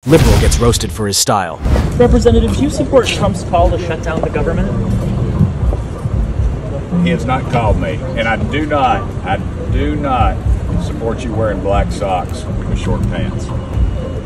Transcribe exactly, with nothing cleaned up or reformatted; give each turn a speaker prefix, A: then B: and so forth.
A: Liberal gets roasted for his style.
B: Representative, do you support Trump's call to shut down the government?
C: He has not called me, and I do not, I do not support you wearing black socks with short pants.